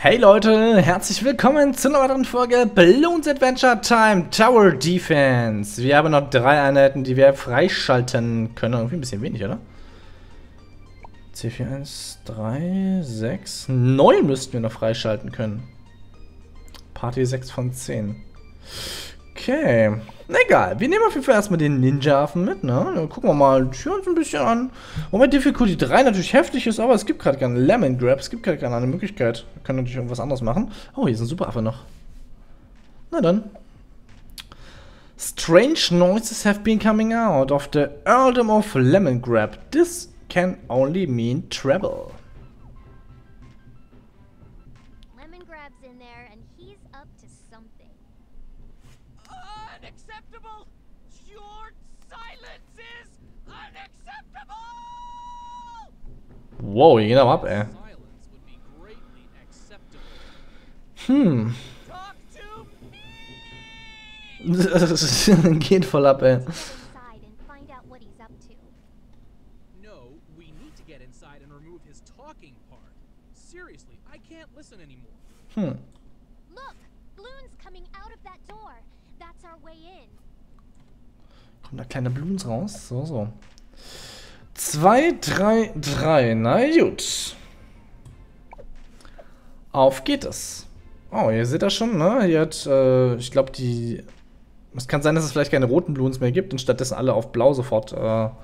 Hey Leute, herzlich willkommen zu einer weiteren Folge Bloons Adventure Time Tower Defense. Wir haben noch 3 Einheiten, die wir freischalten können. Irgendwie ein bisschen wenig, oder? C4, 1, 3, 6, 9 müssten wir noch freischalten können. Party 6 von 10. Okay, egal. Wir nehmen auf jeden Fall erstmal den Ninja-Affen mit, ne? Dann gucken wir mal die Tür uns ein bisschen an. Wobei Difficulty 3 natürlich heftig ist, aber es gibt gerade keinen Lemon Grab. Es gibt gerade keine andere Möglichkeit. Wir können natürlich irgendwas anderes machen. Oh, hier ist ein Superaffe noch. Na dann. Strange noises have been coming out of the Earldom of Lemon Grab. This can only mean trouble. Lemon Grab's in there and he's up to something. Unacceptable! Your silence is unacceptable! Wow, hier geht aber ab, ey. Silence would be greatly acceptable. Talk to me! Geht voll ab, ey. Inside and find out what he's up to. No, we need to get inside and remove his talking part. Seriously, I can't listen anymore. Look, Bloon's coming out of that door. That's our way in. Kommen da kleine Bloons raus? So. 2, 3, 3. Na gut. Auf geht es. Oh, ihr seht das schon, ne? Hier hat, ich glaube, die... Es kann sein, dass es vielleicht keine roten Bloons mehr gibt und stattdessen alle auf blau sofort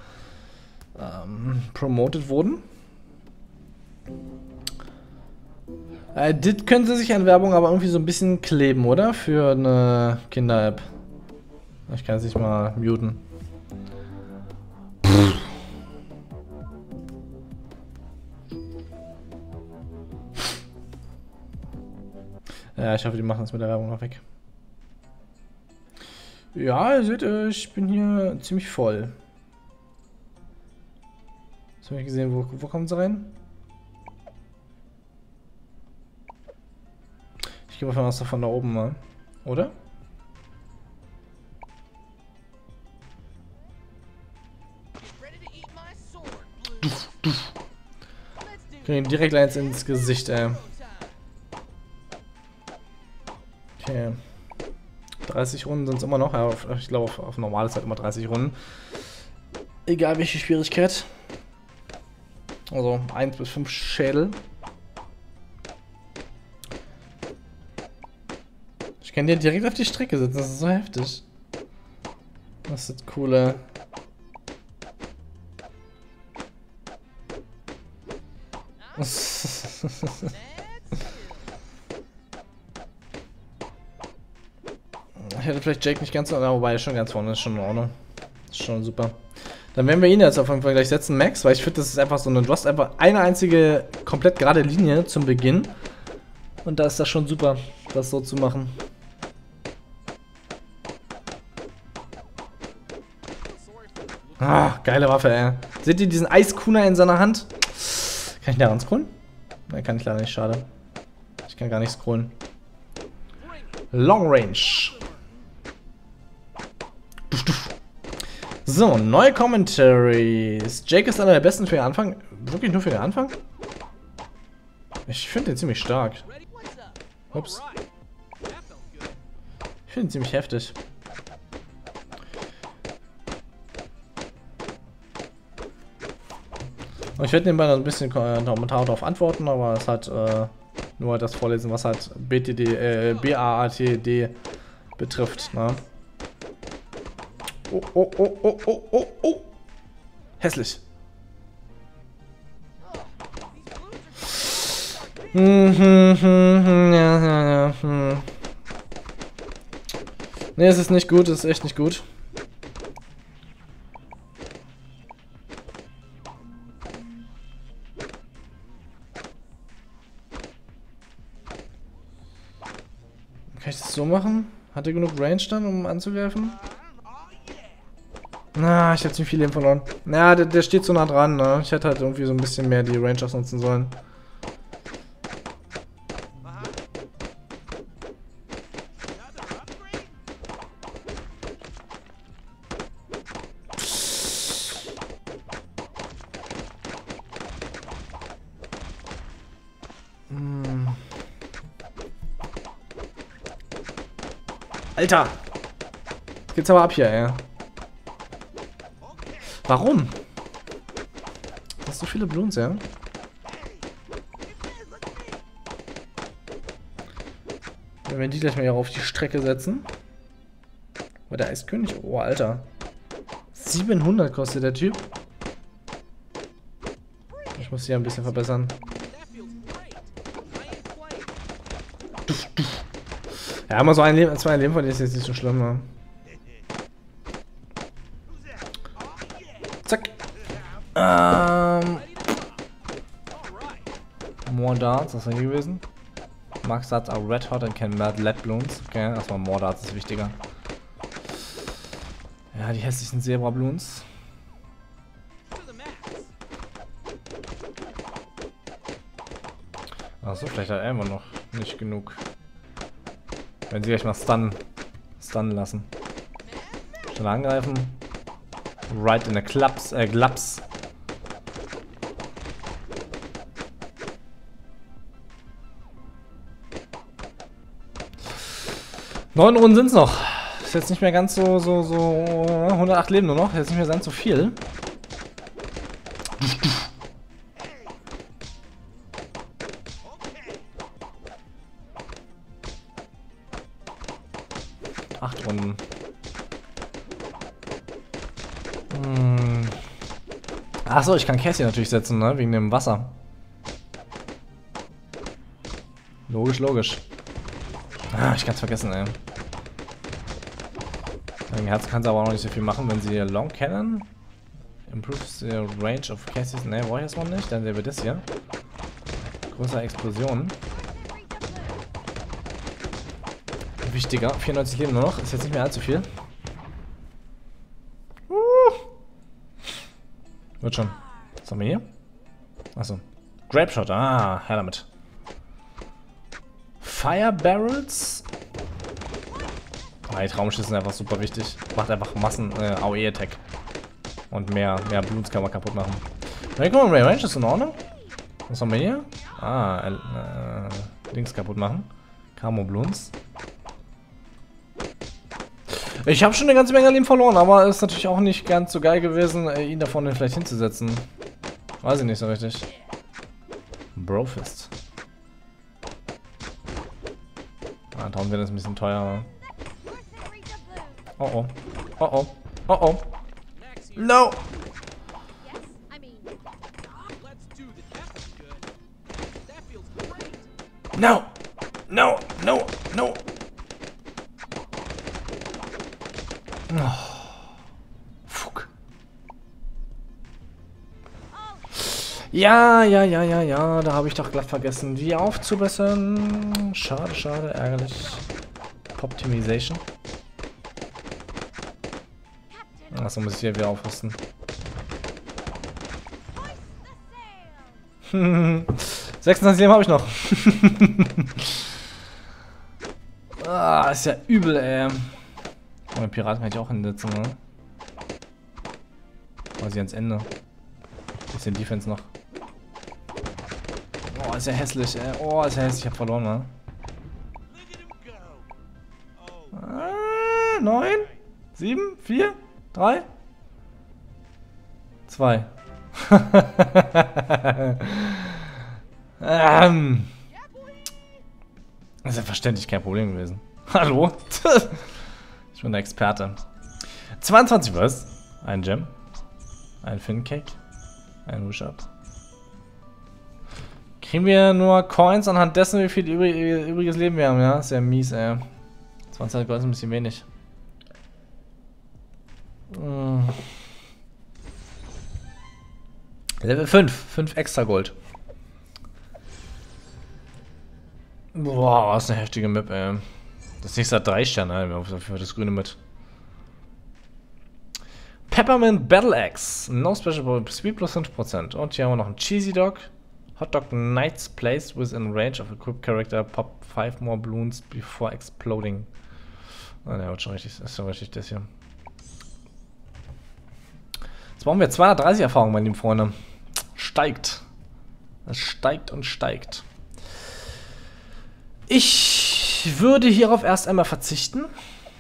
promoted wurden. Das können sie sich an Werbung aber irgendwie so ein bisschen kleben, oder? Für eine Kinder-App. Ich kann es nicht mal muten. Ja, ich hoffe, die machen das mit der Werbung noch weg. Ja, ihr seht, ich bin hier ziemlich voll. Jetzt habe ich gesehen, wo kommen sie rein? Ich gehe mal von von da oben mal, oder? Ready to eat my sword, Blue. Let's do Kriegen direkt eins ins Gesicht, ey. Okay. 30 Runden sind es immer noch. Ja, ich glaube, auf normal ist halt immer 30 Runden. Egal welche Schwierigkeit. Also 1 bis 5 Schädel. Ich kann dir direkt auf die Strecke sitzen, das ist so heftig. Das ist das Coole. Ich hätte vielleicht Jake nicht ganz so, wobei er schon ganz vorne ist, schon in Ordnung. Ist schon super. Dann werden wir ihn jetzt auf jeden Fall gleich setzen, Max, weil ich finde, das ist einfach so eine, du hast einfach eine einzige komplett gerade Linie zum Beginn. Und da ist das schon super, das so zu machen. Ah, geile Waffe, ey. Seht ihr diesen Eiskuna in seiner Hand? Kann ich da ran scrollen? Nein, kann ich leider nicht, schade. Ich kann gar nicht scrollen. Long Range. So, neue Commentaries. Jake ist einer der besten für den Anfang. Wirklich nur für den Anfang? Ich finde den ziemlich stark. ready? What's up? Ups. Alright. That felt good. Ich finde ihn ziemlich heftig. Und ich werde nebenbei noch ein bisschen Kommentar darauf antworten, aber es hat nur das vorlesen, was halt BAATD betrifft. Ne? Oh. Hässlich. Ja. Nee, es ist nicht gut, es ist echt nicht gut. Kann ich das so machen? Hat er genug Range dann, um anzugreifen? Na, ich habe ziemlich viel Leben verloren. Ja, der steht so nah dran, ne? Ich hätte halt irgendwie so ein bisschen mehr die Range ausnutzen sollen. Alter! Jetzt geht's aber ab hier, ey. Warum? Das sind so viele Bloons, ja? Wenn wir die gleich mal hier auf die Strecke setzen. Aber der Eiskönig, oh Alter. 700 kostet der Typ. Ich muss hier ein bisschen verbessern. Ja, immer so ein Leben, zwei Leben von dir ist jetzt nicht so schlimm, ne? Zack. More Darts, das war hier gewesen. Max Darts are red hot and can melt lead balloons. Okay, erstmal More Darts ist wichtiger. Ja, die hässlichen Zebra Balloons. Achso, vielleicht hat er immer noch nicht genug. Wenn sie gleich mal stunnen lassen. Schnell angreifen. Right in the Glaps. 9 Runden sind's noch. Ist jetzt nicht mehr ganz so 108 Leben nur noch. Jetzt nicht mehr ganz so viel. Runden. Achso, ich kann Cassie natürlich setzen, ne? Wegen dem Wasser. Logisch, logisch. Ah, ich kann's vergessen, ey. Gegen Herz kann sie aber auch noch nicht so viel machen, wenn sie Long Cannon improves the range of Cassies. Ne, brauche ich erstmal nicht. Dann sehen wir das hier. Größere Explosionen. Wichtiger. 94 Leben nur noch. Ist jetzt nicht mehr allzu viel. Wird schon. Was haben wir hier? Achso. Grape Shot. Ah, her damit. Fire Barrels. Ah, die Traumschüsse sind einfach super wichtig. Macht einfach Massen AOE-Attack. Und mehr Bluts kann man kaputt machen. Recommend Range ist in Ordnung. Was haben wir hier? Ah, Dings kaputt machen. Camo Bloons. Ich habe schon eine ganze Menge Leben verloren, aber ist natürlich auch nicht ganz so geil gewesen, ihn da vorne vielleicht hinzusetzen. Weiß ich nicht so richtig. Brofist. Ah, darum wird das ein bisschen teuer. Oh oh. Oh oh. Oh oh. No! No! No! No! No! Oh. Fuck. Ja, da habe ich doch glatt vergessen, die aufzubessern. Schade, schade, ärgerlich. Optimization. Achso, muss ich hier wieder aufrüsten. 26 Leben habe ich noch. Ah, ist ja übel, ey. Oh, den Piraten kann ich auch hinsetzen, ne? Quasi ans Ende. Bisschen Defense noch. Oh, ist ja hässlich, ey. Oh, ist ja hässlich. Ich hab verloren, ne? 9, 7, 4, 3, 2. Das ist ja verständlich kein Problem gewesen. Hallo? Ich bin der Experte. 22 was? Ein Gem. Ein Fincake. Ein Wish-Up. Kriegen wir nur Coins anhand dessen, wie viel übriges Leben wir haben, ja? Ist ja mies, ey. 20 Gold ist ein bisschen wenig. Level 5. 5 extra Gold. Boah, was eine heftige Map, ey. Das nächste hat 3 Sterne, für das Grüne mit. Peppermint Battle Axe. No special Speed plus 5%. Und hier haben wir noch einen Cheesy Dog. Hot Dog Knights placed within range of equipped character. Pop 5 more balloons before exploding. Ah, ne, wird schon richtig. Ist schon richtig das hier. Jetzt brauchen wir 230 Erfahrung, meine lieben Freunde. Steigt. Es steigt und steigt. Ich würde hierauf erst einmal verzichten.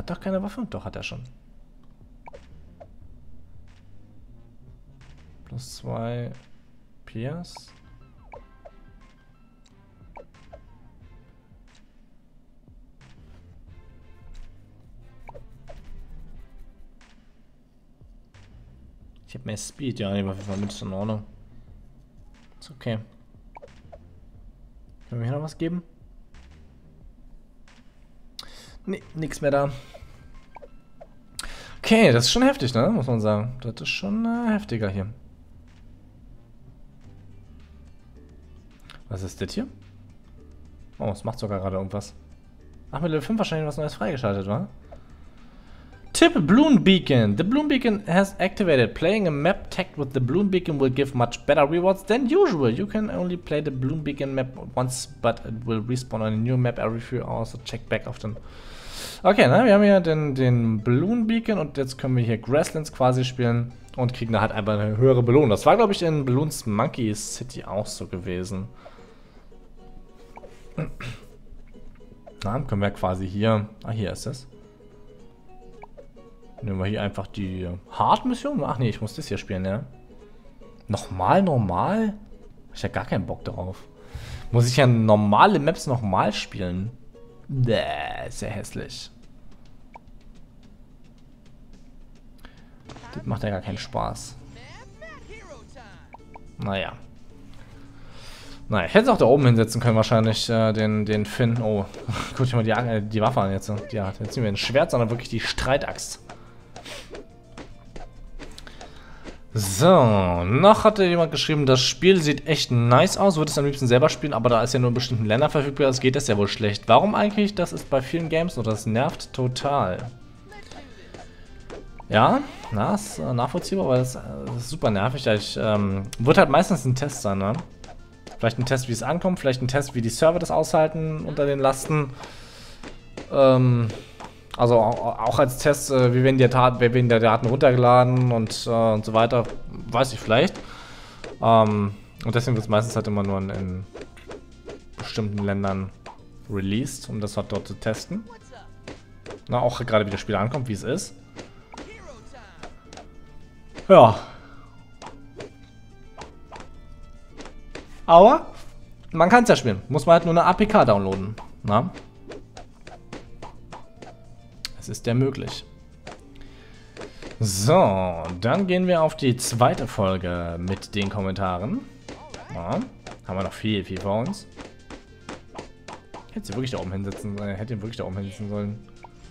Hat doch keine Waffe? Doch, hat er schon. Plus 2 Pierce. Ich habe mehr Speed, ja, die Waffe war mit in Ordnung. Ist okay. Können wir hier noch was geben? Nee, nix mehr da. Okay, das ist schon heftig, ne? Muss man sagen. Das ist schon heftiger hier. Was ist das hier? Oh, es macht sogar gerade irgendwas. Ach, mit Level 5 wahrscheinlich was Neues freigeschaltet, wa? Tip Bloom Beacon. The Bloom Beacon has activated. Playing a map tagged with the Bloom Beacon will give much better rewards than usual. You can only play the Bloom Beacon map once, but it will respawn on a new map every few hours, so check back often. Okay, ne, wir haben hier den Bloom Beacon und jetzt können wir hier Grasslands quasi spielen und kriegen da halt einfach eine höhere Belohnung. Das war, glaube ich, in Bloons Monkey City auch so gewesen. Na, können wir quasi hier... Ah, hier ist es. Nehmen wir hier einfach die Hard-Mission. Ach nee, ich muss das hier spielen, ja. Nochmal normal? Hab ich ja gar keinen Bock drauf. Muss ich ja normale Maps nochmal spielen? Bäh, sehr hässlich. Das macht ja gar keinen Spaß. Naja. Naja, ich hätte es auch da oben hinsetzen können, wahrscheinlich, den Finn. Oh, guck dir mal die Waffe an jetzt. Ja, jetzt nehmen wir ein Schwert, sondern wirklich die Streitaxt. So, noch hatte jemand geschrieben, das Spiel sieht echt nice aus, würde es am liebsten selber spielen, aber da ist ja nur in bestimmten Ländern verfügbar, das geht das ja wohl schlecht. Warum eigentlich? Das ist bei vielen Games so, das nervt total. Ja, na, ist nachvollziehbar, aber das ist super nervig. Wird halt meistens ein Test sein, ne? Vielleicht ein Test, wie es ankommt, vielleicht ein Test, wie die Server das aushalten unter den Lasten. Also auch als Test, wie werden die Daten runtergeladen und so weiter, weiß ich vielleicht. Und deswegen wird es meistens halt immer nur in bestimmten Ländern released, um das halt dort zu testen. Na, auch gerade wie das Spiel ankommt, wie es ist. Ja. Aber man kann es ja spielen. Muss man halt nur eine APK downloaden. Na? Es ist ja möglich. So, dann gehen wir auf die zweite Folge mit den Kommentaren. Ja, haben wir noch viel vor uns. Hätte sie wirklich da oben hinsetzen sollen. Hätte ihn wirklich da oben hinsetzen sollen.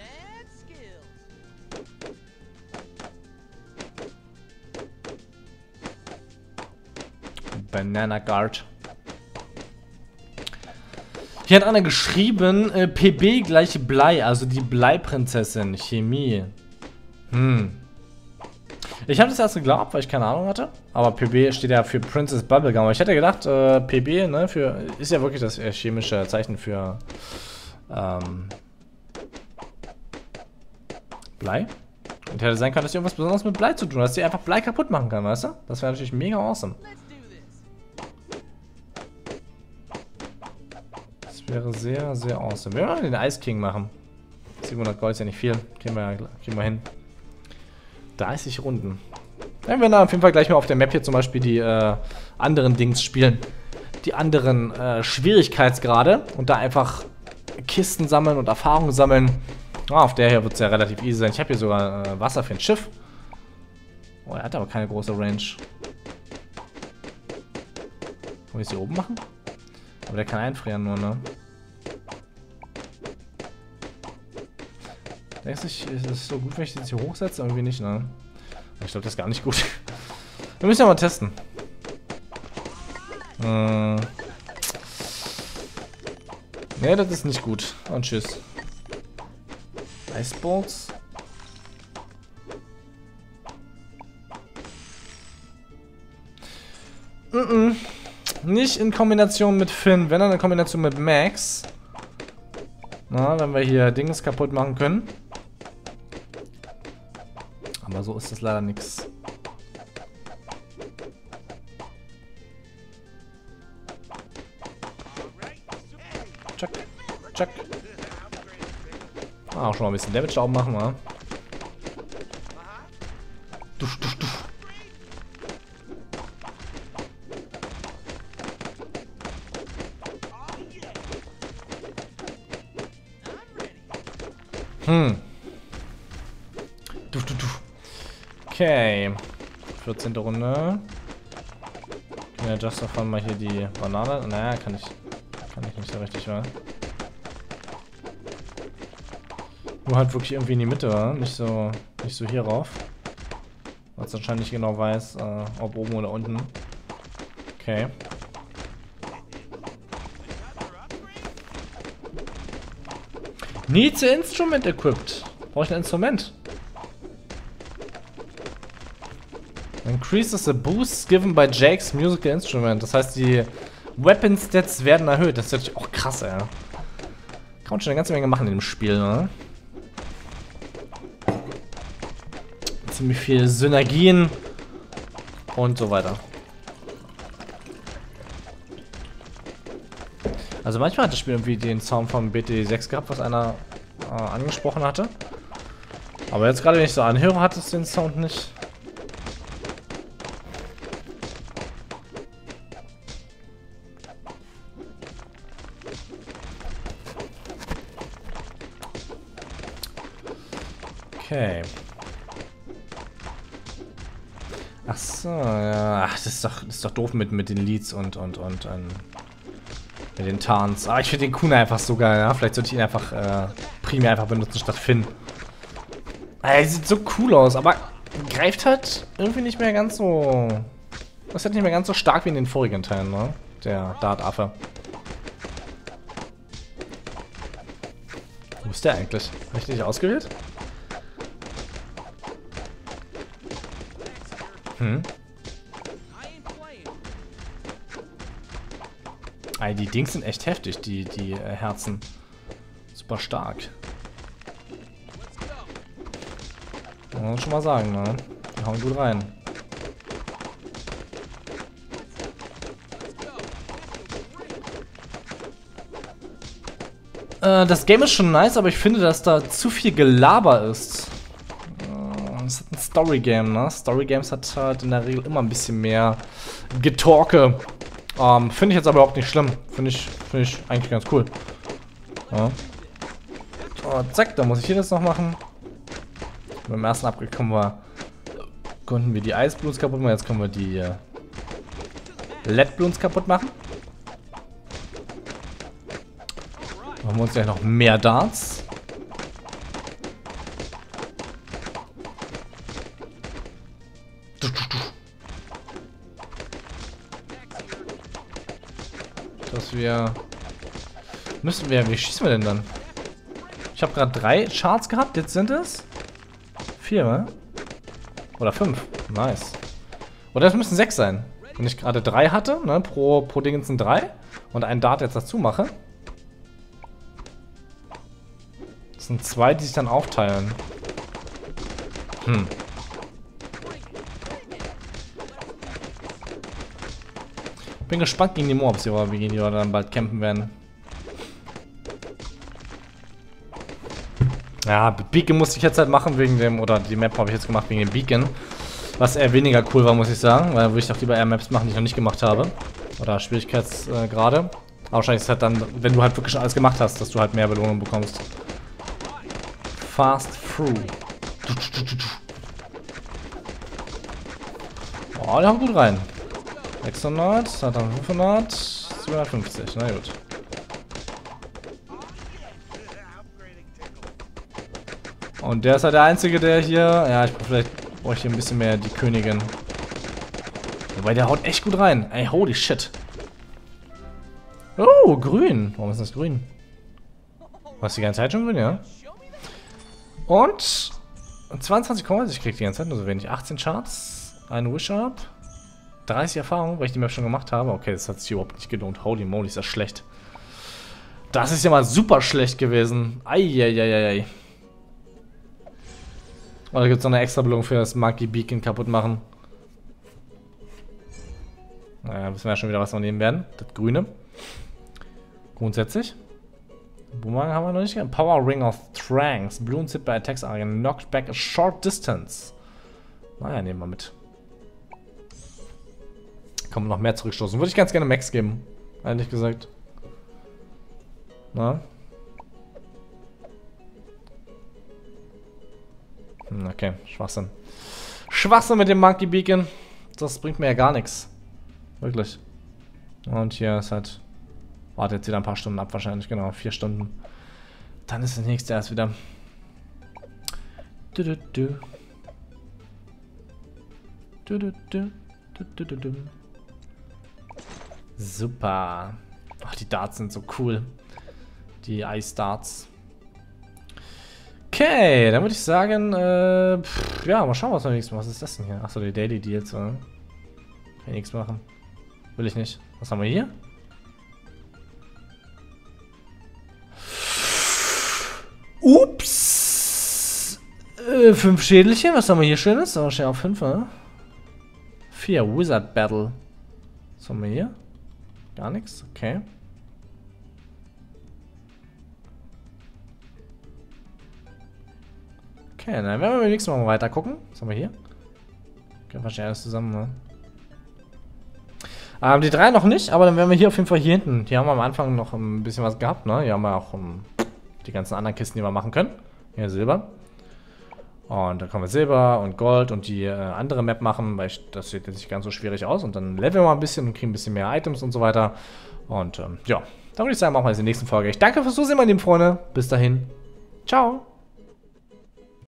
Banana Guard. Hier hat einer geschrieben, PB gleich Blei, also die Bleiprinzessin, Chemie. Ich habe das erst geglaubt, weil ich keine Ahnung hatte. Aber PB steht ja für Princess Bubblegum. Aber ich hätte gedacht, PB, ne, ist ja wirklich das chemische Zeichen für Blei. Und hätte sein können, dass sie irgendwas Besonderes mit Blei zu tun hat, dass sie einfach Blei kaputt machen kann, weißt du? Das wäre natürlich mega awesome. Wäre sehr, sehr awesome. Wir werden den Ice King machen. 700 Gold ist ja nicht viel. Kriegen wir hin. 30 Runden. Ja, wir werden auf jeden Fall gleich mal auf der Map hier zum Beispiel die anderen Dings spielen. Die anderen Schwierigkeitsgrade. Und da einfach Kisten sammeln und Erfahrungen sammeln. Auf der hier wird es ja relativ easy sein. Ich habe hier sogar Wasser für ein Schiff. Oh, er hat aber keine große Range. Wollen wir es hier oben machen? Aber der kann einfrieren nur, ne? Denkst du, ist es so gut, wenn ich das hier hochsetze? Irgendwie nicht, ne? Ich glaube, das ist gar nicht gut. Wir müssen ja mal testen. Ne, das ist nicht gut. Und tschüss. Iceballs. Nicht in Kombination mit Finn, wenn dann in Kombination mit Max. Na, wenn wir hier Dings kaputt machen können. Aber so ist das leider nichts. Chuck, chuck. Auch schon mal ein bisschen Damage da oben machen, wa? Duff, duff, duff. Duff, duff, duff. Okay. 14. Runde. Ja, just davon mal hier die Banane. Naja, kann ich nicht so richtig, wa? Nur halt wirklich irgendwie in die Mitte, wa? Nicht so hier rauf. Weil es anscheinend nicht genau weiß, ob oben oder unten. Okay. Needs an instrument equipped. Brauche ich ein Instrument? Increases the boost given by Jake's musical instrument. Das heißt, die Weapon Stats werden erhöht. Das ist natürlich auch krass, ey. Kann man schon eine ganze Menge machen in dem Spiel, ne? Ziemlich viel Synergien und so weiter. Also manchmal hat das Spiel irgendwie den Sound von BT6 gehabt, was einer angesprochen hatte. Aber jetzt gerade, wenn ich so anhöre, hat es den Sound nicht. Okay. Ach so, ja. Ach, das ist doch doof mit den Leads und mit den Tarns. Aber ich finde den Kuna einfach so geil, ja. Vielleicht sollte ich ihn einfach primär einfach benutzen statt Finn. Er sieht so cool aus, aber greift halt irgendwie nicht mehr ganz so. Das ist halt nicht mehr ganz so stark wie in den vorigen Teilen, ne? Der Dartaffe. Wo ist der eigentlich? Habe ich den nicht ausgewählt? Ey, die Dings sind echt heftig, die Herzen. Super stark. Muss man schon mal sagen, ne? Die hauen gut rein. Das Game ist schon nice, aber ich finde, dass da zu viel Gelaber ist. Es ist ein Story-Game, ne? Story-Games hat halt in der Regel immer ein bisschen mehr Getalke. Finde ich jetzt aber überhaupt nicht schlimm. Finde ich eigentlich ganz cool. Ja. So, zack, dann muss ich hier das noch machen. Beim ersten Upgrade konnten wir die Eisbloons kaputt machen. Jetzt können wir die LED-Bloons kaputt machen. Machen wir uns gleich noch mehr Darts. Dass wir... Wie schießen wir denn dann? Ich habe gerade 3 Charts gehabt, jetzt sind es 4, ne? Oder 5. Nice. Oder es müssen 6 sein. Wenn ich gerade 3 hatte, ne? Pro Ding sind 3 und einen Dart jetzt dazu mache. Das sind 2, die sich dann aufteilen. Bin gespannt gegen die Mobs, wie die dann bald campen werden. Ja, Beacon musste ich jetzt halt machen wegen dem, oder die Map habe ich jetzt gemacht wegen dem Beacon. Was eher weniger cool war, muss ich sagen, weil würde ich doch lieber eher Maps machen, die ich noch nicht gemacht habe. Oder Schwierigkeitsgrade. Aber wahrscheinlich ist es halt dann, wenn du halt wirklich schon alles gemacht hast, dass du halt mehr Belohnung bekommst. Fast through. Oh, die haben gut rein. 600, hat dann 500, 750, na gut. Und der ist halt der Einzige, der hier... Ja, vielleicht brauche ich hier ein bisschen mehr die Königin. Wobei, der haut echt gut rein. Ey, holy shit. Oh, grün. Warum ist das grün? War es die ganze Zeit schon grün, ja? Und 22 Coins, ich krieg die ganze Zeit nur so wenig. 18 Charts, ein Wish-Up, 30 Erfahrung, weil ich die Map schon gemacht habe. Okay, das hat sich überhaupt nicht gelohnt. Holy moly, ist das schlecht. Das ist ja mal super schlecht gewesen. Eieieiei. Oder gibt es noch eine extra Belohnung für das Monkey Beacon kaputt machen? Naja, wissen wir ja schon wieder, was wir nehmen werden. Das Grüne. Grundsätzlich. Boomerang haben wir noch nicht. Power Ring of Tranks. Balloons hit by attacks are knocked back a short distance. Naja, nehmen wir mit. Kann man noch mehr zurückstoßen. Würde ich ganz gerne Max geben. Ehrlich gesagt. Na? Okay, Schwachsinn. Schwachsinn mit dem Monkey Beacon. Das bringt mir ja gar nichts. Wirklich. Und hier ist halt... Warte jetzt wieder ein paar Stunden ab wahrscheinlich. Genau, 4 Stunden. Dann ist das nächste erst wieder. Super. Ach, die Darts sind so cool. Die Ice Darts. Okay, dann würde ich sagen, ja, mal schauen, was wir nächstes Mal. Was ist das denn hier? Achso, die Daily Deals, oder? Kann ich nichts machen. Will ich nicht. Was haben wir hier? Ups! 5 Schädelchen, was haben wir hier Schönes? Aber schnell auf 5, ne? 4, Wizard Battle. Was haben wir hier? Gar nichts, okay. Okay, dann werden wir beim nächsten Mal weiter gucken. Was haben wir hier? Okay, wahrscheinlich alles zusammen, ne? Die 3 noch nicht, aber dann werden wir hier auf jeden Fall hier hinten. Hier haben wir am Anfang noch ein bisschen was gehabt, ne? Hier haben wir auch die ganzen anderen Kisten, die wir machen können. Hier Silber. Und dann können wir Silber und Gold und die andere Map machen, weil das sieht jetzt nicht ganz so schwierig aus. Und dann leveln wir ein bisschen und kriegen ein bisschen mehr Items und so weiter. Und ja, dann würde ich sagen, machen wir jetzt in der nächsten Folge. Ich danke fürs Zusehen, meine lieben Freunde. Bis dahin. Ciao.